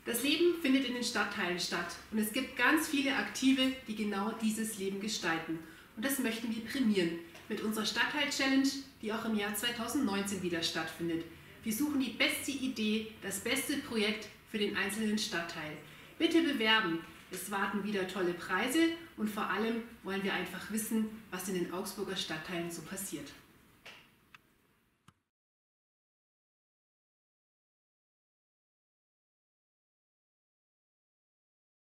Das Leben findet in den Stadtteilen statt und es gibt ganz viele Aktive, die genau dieses Leben gestalten. Und das möchten wir prämieren mit unserer Stadtteil-Challenge, die auch im Jahr 2019 wieder stattfindet. Wir suchen die beste Idee, das beste Projekt für den einzelnen Stadtteil. Bitte bewerben! Es warten wieder tolle Preise und vor allem wollen wir einfach wissen, was in den Augsburger Stadtteilen so passiert.